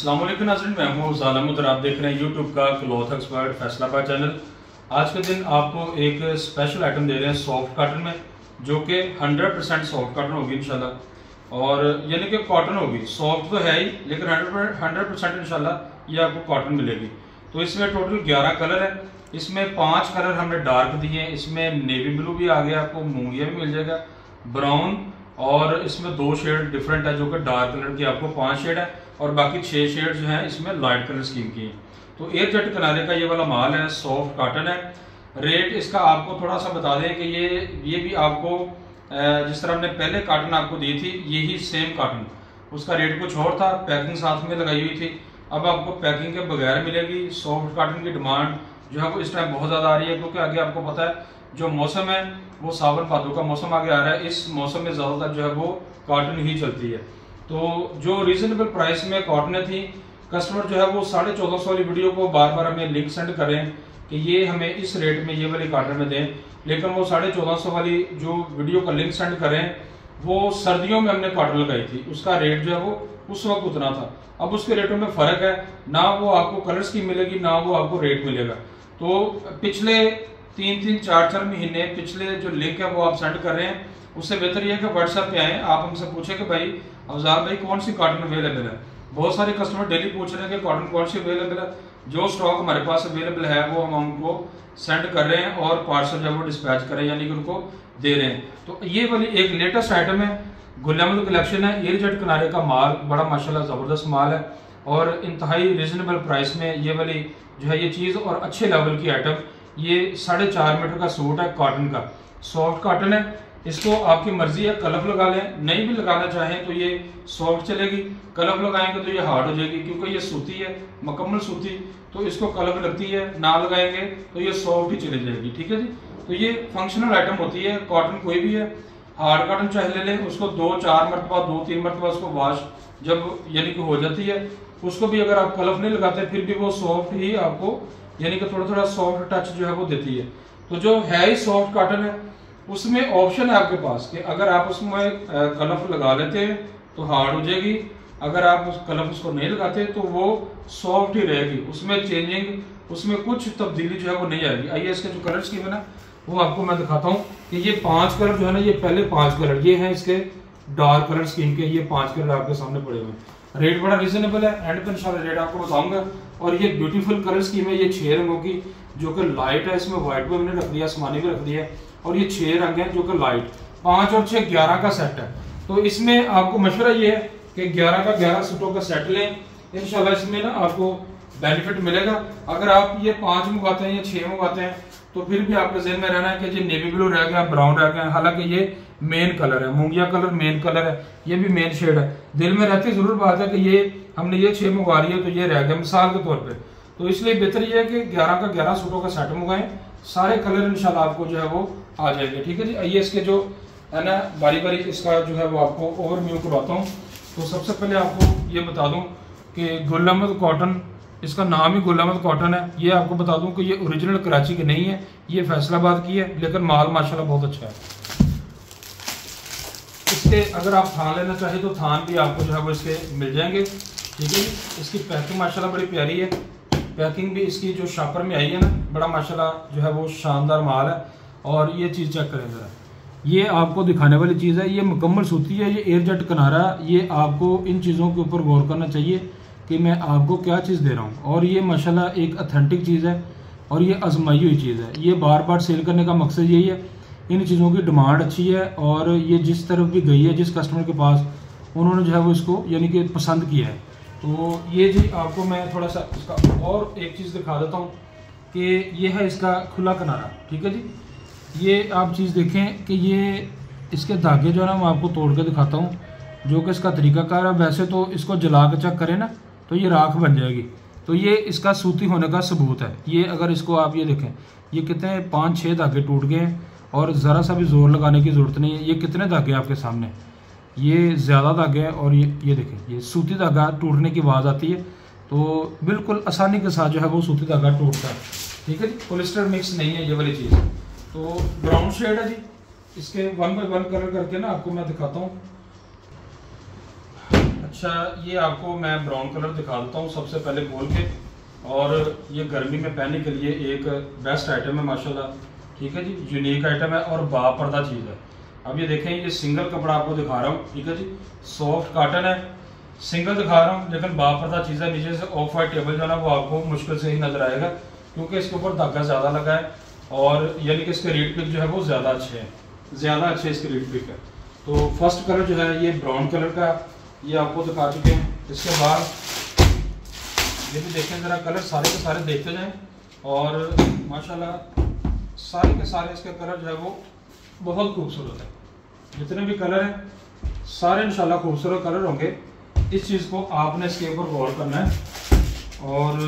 अस्सलाम वालेकुम नाज़रीन, मैं हूँ ज़ालम और आप देख रहे हैं यूट्यूब का क्लॉथ एक्सपर्ट फैसलाबाद चैनल। आज के दिन आपको एक स्पेशल आइटम दे रहे हैं सॉफ्ट कॉटन में, जो कि 100% सॉफ्ट कॉटन होगी इंशाल्लाह। और यानी कि कॉटन होगी, सॉफ्ट तो है ही लेकिन 100% इंशाल्लाह ये आपको कॉटन मिलेगी। तो इसमें टोटल 11 कलर है। इसमें 5 कलर हमने डार्क दिए हैं। इसमें नेवी ब्लू भी आ गया, आपको मूंगिया भी मिल जाएगा, ब्राउन, और इसमें 2 शेड डिफरेंट है जो कि डार्क कलर की आपको 5 शेड है, और बाकी 6 शेड जो है इसमें लाइट कलर स्कीम की है। तो एयर जेट किनारे का ये वाला माल है, सॉफ्ट कॉटन है। रेट इसका आपको थोड़ा सा बता दें कि ये भी आपको जिस तरह हमने पहले कॉटन आपको दी थी, यही सेम कॉटन, उसका रेट कुछ और था, पैकिंग साथ में लगाई हुई थी। अब आपको पैकिंग के बगैर मिलेगी। सॉफ्ट कॉटन की डिमांड जो है वो इस टाइम बहुत ज़्यादा आ रही है, क्योंकि आगे आपको पता है जो मौसम है वो सावन भादों का मौसम आगे आ रहा है। इस मौसम में ज़्यादातर जो है वो कॉटन ही चलती है। तो जो रीजनेबल प्राइस में कॉटन थी, कस्टमर जो है वो 1450 वाली वीडियो को बार बार हमें लिंक सेंड करें कि ये हमें इस रेट में ये वाली कॉटन में दें, लेकिन वो 1450 वाली जो वीडियो का लिंक सेंड करें वो सर्दियों में हमने कॉटन लगाई थी, उसका रेट जो है वो उस वक्त उतना था। अब उसके रेटों में फ़र्क है, ना वो आपको कलर्स की मिलेगी ना वो आपको रेट मिलेगा। तो पिछले 3-3, 4-4 महीने पिछले जो लिंक है वो आप सेंड कर रहे हैं, उससे बेहतर यह है कि व्हाट्सएप पे आए, आप हमसे पूछें कि भाई अफजार भाई कौन सी कॉटन अवेलेबल है। बहुत सारे कस्टमर डेली पूछ रहे हैं कि कॉटन कौन सी अवेलेबल है। जो स्टॉक हमारे पास अवेलेबल है वो हम उनको सेंड कर रहे हैं और पार्सल जब वो डिस्पैच कर रहे हैं, यानी कि उनको दे रहे हैं। तो ये वाली एक लेटेस्ट आइटम है, गुलमल कलेक्शन है, एयर जेट किनारे का माल, बड़ा माशाल्लाह ज़बरदस्त माल है और इंतहाई रीजनेबल प्राइस में ये वाली जो है ये चीज़, और अच्छे लेवल की आइटम। ये 4.5 मीटर का सूट है, कॉटन का, सॉफ्ट कॉटन है। इसको आपकी मर्जी है, कलफ लगा लें, नहीं भी लगाना चाहें तो ये सॉफ्ट चलेगी, कलफ लगाएंगे तो ये हार्ड हो जाएगी, क्योंकि ये सूती है, मुकम्मल सूती, तो इसको कलफ लगती है, ना लगाएंगे तो ये सॉफ्ट ही चली जाएगी। ठीक है जी। तो ये फंक्शनल आइटम होती है, कॉटन कोई भी है। हार्ड कॉटन चाहे ले लें, उसको 2-4 मरतबा 2-3 मरतबा उसको वॉश जब यानी कि हो जाती है, उसको भी अगर आप कलफ नहीं लगाते फिर भी वो सॉफ्ट ही आपको यानी कि थोड़ा थोड़ा सॉफ्ट टच जो है वो देती है। तो जो है ही सॉफ्ट कॉटन है, उसमें ऑप्शन है आपके पास कि अगर आप उसमें कलफ लगा लेते हैं तो हार्ड हो जाएगी, अगर आप उस कलफ उसको नहीं लगाते तो वो सॉफ्ट ही रहेगी, उसमें चेंजिंग, उसमें कुछ तब्दीली जो है वो नहीं आएगी। आइए इसके जो कलर स्कीम है ना वो आपको मैं दिखाता हूँ कि ये 5 कलर जो है ना, ये पहले 5 कलर ये हैं इसके डार्क कलर स्कीम के, ये 5 कलर आपके सामने पड़े हुए हैं। रेट बड़ा रीजनेबल है, एंड पे इंशाल्लाह रेट आपको बताऊंगा। और ये ब्यूटीफुल कलर स्कीम है, ये 6 रंगों की जो कि लाइट है, इसमें व्हाइट भी हमने रख दिया, आसमानी भी रख दिया, और ये 6 रंग है जो कि लाइट, 5 और 6 11 का सेट है। तो इसमें आपको मशवरा ये है कि 11 का 11 सूटों का सेट लें, इंशाल्लाह इसमें ना आपको बेनिफिट मिलेगा। अगर आप ये 5 मंगवाते हैं या 6 मंगवाते हैं तो फिर भी आपके ज़हन में रहना है कि ये नेवी ब्लू रह गया, ब्राउन रह गया, हालांकि ये मेन कलर है, मूंगिया कलर मेन कलर है, ये भी मेन शेड है। दिल में रहती जरूर बात है कि ये हमने ये 6 मंगवा रही है तो ये रह गया मिसाल के तौर पे। तो इसलिए बेहतर ये है कि 11 का 11 सूटों का सेट मंगवाएं, सारे कलर इंशाल्लाह आपको जो है वो आ जाएंगे। ठीक है जी। आइए इसके जो है ना बारी बारी इसका जो है वो आपको ओवरव्यू करवाता हूँ। तो सबसे पहले आपको ये बता दूँ कि गुल अहमद कॉटन, इसका नाम ही गुल अहमद कॉटन है। ये आपको बता दूं कि ये ओरिजिनल कराची की नहीं है, ये फैसलाबाद की है, लेकिन माल माशाल्लाह बहुत अच्छा है। इसके अगर आप थान लेना चाहे तो थान भी आपको जो है वो इसके मिल जाएंगे। ठीक है। इसकी पैकिंग माशाल्लाह बड़ी प्यारी है, पैकिंग भी इसकी जो शॉपर में आई है ना, बड़ा माशाल्लाह जो है वो शानदार माल है। और ये चीज़ चेक करें जरा, ये आपको दिखाने वाली चीज़ है, ये मुकम्मल सूती है, ये एयर जेट किनारा। ये आपको इन चीज़ों के ऊपर गौर करना चाहिए कि मैं आपको क्या चीज़ दे रहा हूँ, और ये माशाल्लाह एक ऑथेंटिक चीज़ है और ये आजमाई हुई चीज़ है। ये बार बार सेल करने का मकसद यही है, इन चीज़ों की डिमांड अच्छी है और ये जिस तरफ भी गई है, जिस कस्टमर के पास, उन्होंने जो है वो इसको यानी कि पसंद किया है। तो ये जी आपको मैं थोड़ा सा इसका और एक चीज़ दिखा देता हूँ कि ये है इसका खुला किनारा। ठीक है जी। ये आप चीज़ देखें कि ये इसके धागे जो है ना मैं आपको तोड़ के दिखाता हूँ, जो कि इसका तरीकाकार है। वैसे तो इसको जला के चेक करें ना तो ये राख बन जाएगी, तो ये इसका सूती होने का सबूत है। ये अगर इसको आप ये देखें, ये कितने 5-6 धागे टूट गए हैं और ज़रा सा भी जोर लगाने की ज़रूरत नहीं है। ये कितने धागे आपके सामने, ये ज़्यादा धागे हैं, और ये देखें, ये सूती धागा टूटने की आवाज़ आती है, तो बिल्कुल आसानी के साथ जो है वो सूती धागा टूटता है। ठीक है जी। पॉलिस्टर मिक्स नहीं है ये वाली चीज़। तो ब्राउन शेड है जी, इसके 1 बाय 1 कलर करके ना आपको मैं दिखाता हूँ। अच्छा, ये आपको मैं ब्राउन कलर दिखा देता हूँ सबसे पहले खोल के। और ये गर्मी में पहनने के लिए एक बेस्ट आइटम है माशाल्लाह, ठीक है जी, यूनिक आइटम है और बापर्दा चीज़ है। अब ये देखें, ये सिंगल कपड़ा आपको दिखा रहा हूँ, ठीक है जी, सॉफ्ट कॉटन है, सिंगल दिखा रहा हूँ, लेकिन बापर्दा चीज़ है। नीचे से ऑफ वाइट टेबल जो है ना वो आपको मुश्किल से ही नजर आएगा, क्योंकि इसके ऊपर धागा ज़्यादा लगा है और यानी कि इसके रेट पिक जो है वो ज़्यादा अच्छे हैं, ज़्यादा अच्छे इसके रेट पिक है। तो फर्स्ट कलर जो है ये ब्राउन कलर का, ये आपको दिखा चुके हैं। इसके बाद ये भी देखें ज़रा, कलर सारे के सारे देखते जाएं और माशाल्लाह सारे के सारे इसके कलर जो है वो बहुत खूबसूरत है। जितने भी कलर हैं सारे इंशाल्लाह खूबसूरत कलर होंगे। इस चीज़ को आपने इसके ऊपर गौर करना है। और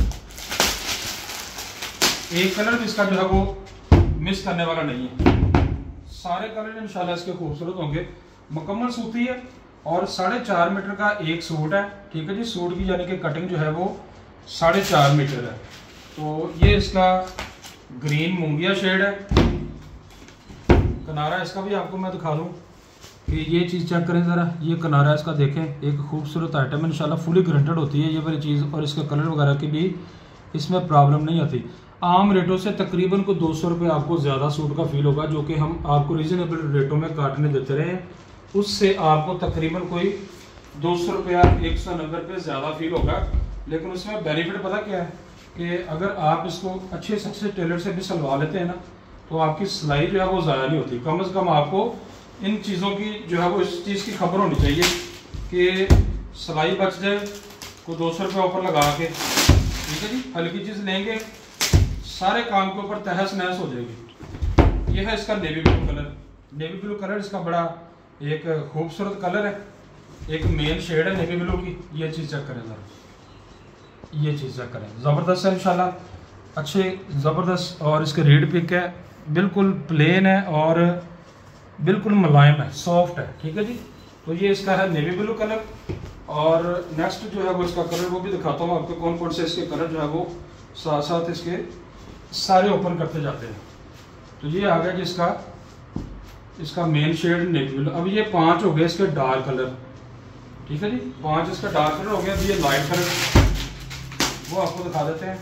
एक कलर भी इसका जो है वो मिस करने वाला नहीं है, सारे कलर इंशाल्लाह इसके खूबसूरत होंगे। मुकम्मल सूती है और 4.5 मीटर का एक सूट है, ठीक है जी। सूट की यानी कि कटिंग जो है वो 4.5 मीटर है। तो ये इसका ग्रीन मूंगिया शेड है। किनारा इसका भी आपको मैं दिखा दूं कि ये चीज़ चेक करें ज़रा, ये किनारा इसका देखें, एक खूबसूरत आइटम है इंशाल्लाह, फुली ग्रांटेड होती है ये वाली चीज़। और इसके कलर वगैरह की भी इसमें प्रॉब्लम नहीं आती। आम रेटों से तकरीबन को 200 रुपये आपको ज़्यादा सूट का फील होगा, जो कि हम आपको रीज़नेबल रेटों में काटने देते रहे हैं, उससे आपको तकरीबन कोई 200 रुपया 190 रुपये ज़्यादा फील होगा। लेकिन उसमें बेनिफिट पता क्या है कि अगर आप इसको अच्छे से अच्छे टेलर से भी सिलवा लेते हैं ना, तो आपकी सिलाई जो है वो ज़्यादा नहीं होती। कम से कम आपको इन चीज़ों की जो है वो इस चीज़ की खबर होनी चाहिए कि सिलाई बच जाए, को 200 रुपये ऊपर लगा के, ठीक है जी। हल्की चीज़ लेंगे, सारे काम के ऊपर तहस नहस हो जाएगी। यह है इसका navy blue colour. Navy blue colour इसका बड़ा एक खूबसूरत कलर है, एक मेन शेड है नेवी ब्लू की। ये चीज़ चेक करें ज़रा, ये चीज़ चेक करें, ज़बरदस्त है इंशाल्लाह, अच्छे ज़बरदस्त। और इसके रेड पिक है, बिल्कुल प्लेन है और बिल्कुल मुलायम है, सॉफ्ट है, ठीक है जी। तो ये इसका है नेवी ब्लू कलर। और नेक्स्ट जो है वो इसका कलर वो भी दिखाता हूँ आपको, कौन कौन से इसके कलर जो है वो साथ साथ इसके सारे ओपन करते जाते हैं। तो ये आ गया जी इसका मेन शेड नेवी ब्लू। अब ये 5 हो गए इसके डार्क कलर, ठीक है जी, 5 इसका डार्क कलर हो गया। अब ये लाइट कलर वो आपको दिखा देते हैं।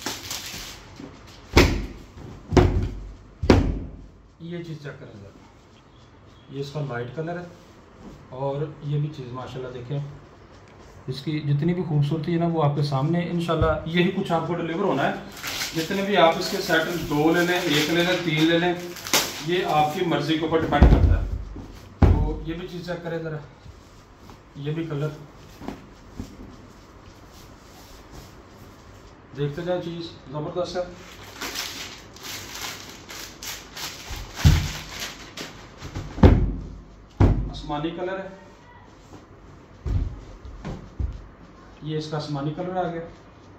ये चीज़ चेक करें जरा, ये इसका लाइट कलर है और ये भी चीज़ माशाल्लाह देखें, इसकी जितनी भी खूबसूरती है ना वो आपके सामने। इंशाल्लाह यही कुछ आपको डिलीवर होना है। जितने भी आप इसके सेट 2 ले लें, 1 ले लें, 3 ले लें, ये आपकी मर्जी के ऊपर डिपेंड करता है। तो ये भी चीज़ चेक करें ज़रा, ये भी कलर देखते जाए, चीज़ ज़बरदस्त है। आसमानी कलर है, ये इसका आसमानी कलर आ गया।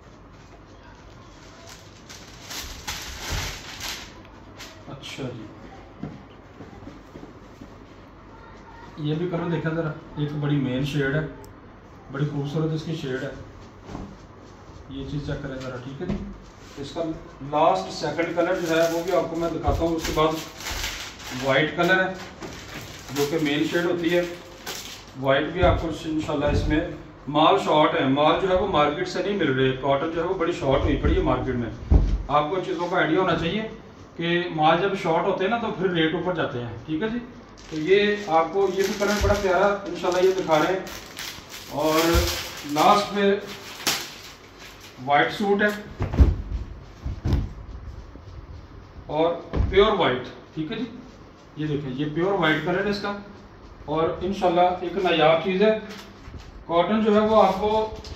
अच्छा जी, ये भी कलर देखा जरा, एक बड़ी मेन शेड है, बड़ी खूबसूरत इसकी शेड है। ये चीज़ चेक करें ज़रा, ठीक है जी। इसका लास्ट सेकंड कलर जो है वो भी आपको मैं दिखाता हूँ। उसके बाद वाइट कलर है जो कि मेन शेड होती है। वाइट भी आपको इंशाल्लाह इसमें माल शॉर्ट है, माल जो है वो मार्केट से नहीं मिल रहे, कॉटन जो है वो बड़ी शॉर्ट हुई पड़ी है मार्केट में। आपको चीज़ों का आइडिया होना चाहिए कि माल जब शॉर्ट होते हैं ना तो फिर रेट ऊपर जाते हैं, ठीक है जी। तो ये आपको ये भी कलर बड़ा प्यारा इंशाल्लाह ये दिखा रहे हैं। और लास्ट में वाइट सूट है और प्योर वाइट, ठीक है जी। ये देखें, ये प्योर वाइट कलर है इसका और इंशाल्लाह एक नायाब चीज़ है। कॉटन जो है वो आपको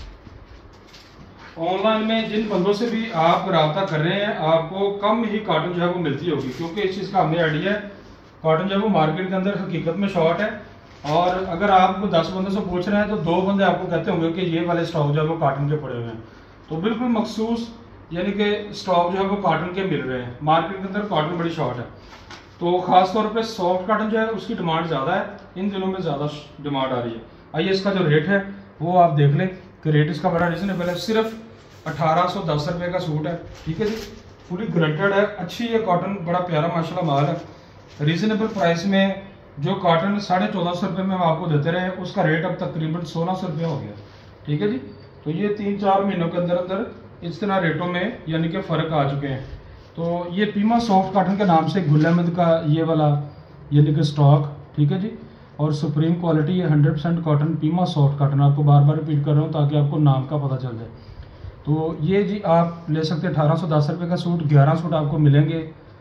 ऑनलाइन में जिन बंदों से भी आप रब्ता कर रहे हैं आपको कम ही कॉटन जो है वो मिलती होगी, क्योंकि इस चीज़ का हमें आइडिया है कॉटन जो है वो मार्केट के अंदर हकीकत में शॉर्ट है। और अगर आपको 10 बंदों से पूछ रहे हैं तो 2 बंदे आपको कहते होंगे कि ये वाले स्टॉक जो है वो कॉटन के पड़े हुए हैं। तो बिल्कुल मखसूस यानी कि स्टॉक जो है वो कॉटन के मिल रहे हैं, मार्केट के अंदर कॉटन बड़ी शॉर्ट है। तो ख़ास तौर पे सॉफ्ट कॉटन जो है उसकी डिमांड ज़्यादा है, इन दिनों में ज़्यादा डिमांड आ रही है। आइए इसका जो रेट है वो आप देख लें कि रेट इसका बड़ा रीज़नेबल है, सिर्फ 1810 रुपये का सूट है, ठीक है जी। फुली ग्रांटेड है, अच्छी है कॉटन, बड़ा प्यारा माशाल्लाह माल है। रीज़नेबल प्राइस में जो कॉटन 1450 रुपये में हम आपको देते रहे उसका रेट अब तकरीबन 1600 रुपये हो गया। ठीक है जी। तो ये 3-4 महीनों के अंदर अंदर इस तरह रेटों में यानी कि फ़र्क आ चुके हैं। तो ये पीमा सॉफ्ट कॉटन के नाम से गुल अहमद का ये वाला यानी कि स्टॉक, ठीक है जी, और सुप्रीम क्वालिटी है 100% कॉटन पीमा सॉफ्ट कॉटन। आपको बार बार रिपीट कर रहा हूँ ताकि आपको नाम का पता चल जाए। तो ये जी आप ले सकते हैं 1810 रुपये का सूट, 11 सूट आपको मिलेंगे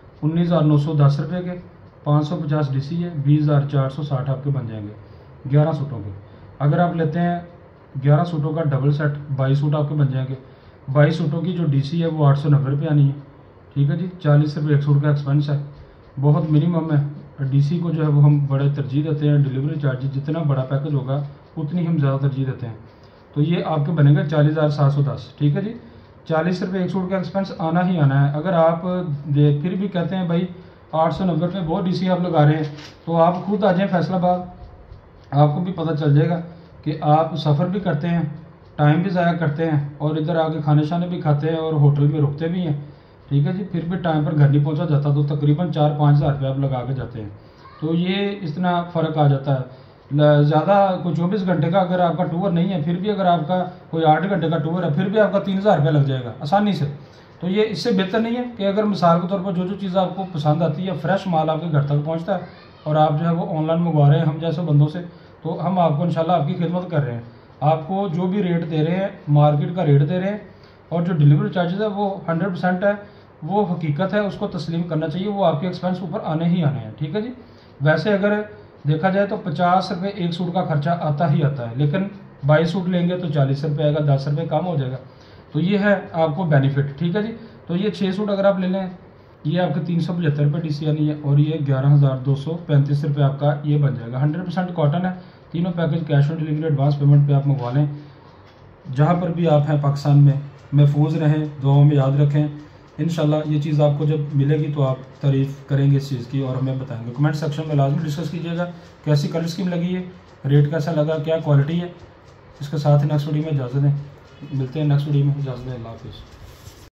19,910 रुपये के, 550 डीसी है, 20,460 आपके बन जाएंगे 11 सूटों के। अगर आप लेते हैं 11 सूटों का डबल सेट 22 सूट आपके बन जाएंगे। 22 सूटों की जो डीसी है वो 890 रुपये आनी है। ठीक है जी। 40 रुपये एक सूट का एक्सपेंस है, बहुत मिनिमम है। डीसी को जो है वो हम बड़े तरजीह देते हैं। डिलीवरी चार्जेस जितना बड़ा पैकेज होगा उतनी हम ज़्यादा तरजीह देते हैं। तो ये आपके बनेगा 40,710। ठीक है जी। 40 रुपये एक सूट का एक्सपेंस आना ही आना है। अगर आप फिर भी कहते हैं भाई 890 रुपये बहुत डीसी आप लगा रहे हैं, तो आप खुद आ जाएँ फैसलाबाद, आपको भी पता चल जाएगा कि आप सफ़र भी करते हैं, टाइम भी ज़ाया करते हैं और इधर आके खाने शाने भी खाते हैं और होटल में रुकते भी हैं। ठीक है जी। फिर भी टाइम पर घर नहीं पहुंचा जाता तो तकरीबन 4-5 हज़ार रुपये आप लगा के जाते हैं। तो ये इतना फ़र्क आ जाता है। ज़्यादा कोई 24 घंटे का अगर आपका टूर नहीं है, फिर भी अगर आपका कोई 8 घंटे का टूर है, फिर भी आपका 3,000 रुपये लग जाएगा आसानी से। तो ये इससे बेहतर नहीं है कि अगर मिसाल के तौर पर जो चीज़ आपको पसंद आती है, फ्रेश माल आपके घर तक पहुँचता है और आप जो है वो ऑनलाइन मंगवा रहे हैं हम जैसे बंदों से, तो हम आपको इंशाल्लाह आपकी खिदमत कर रहे हैं। आपको जो भी रेट दे रहे हैं मार्केट का रेट दे रहे हैं, और जो डिलीवरी चार्जेस है वो 100% है, वो हकीकत है, उसको तस्लीम करना चाहिए। वो आपके एक्सपेंस ऊपर आने ही आने हैं। ठीक है जी। वैसे अगर देखा जाए तो 50 रुपये एक सूट का खर्चा आता ही आता है, लेकिन 22 सूट लेंगे तो 40 रुपये आएगा, 10 रुपये कम हो जाएगा। तो ये है आपको बेनिफिट। ठीक है जी। तो ये 6 सूट अगर आप ले लें, ये आपके 375 रुपये डीसी आनी है और ये 11,235 रुपये आपका ये बन जाएगा। 100% कॉटन है। तीनों package cash on delivery advance payment पे आप मंगवा लें। जहाँ पर भी आप हैं पाकिस्तान में, महफूज रहें, दुआओं में याद रखें। इंशाल्लाह ये चीज़ आपको जब मिलेगी तो आप तारीफ़ करेंगे इस चीज़ की और हमें बताएंगे। कमेंट सेक्शन में लाजमी डिस्कस कीजिएगा कैसी कलर स्कीम लगी है, रेट कैसा लगा, क्या क्वालिटी है। इसके साथ ही नेक्स्ट वीडियो में इजाज़त दें। मिलते हैं नेक्स्ट वीडियो में। इजाज़त दें। अल्लाह हाफ़िज़।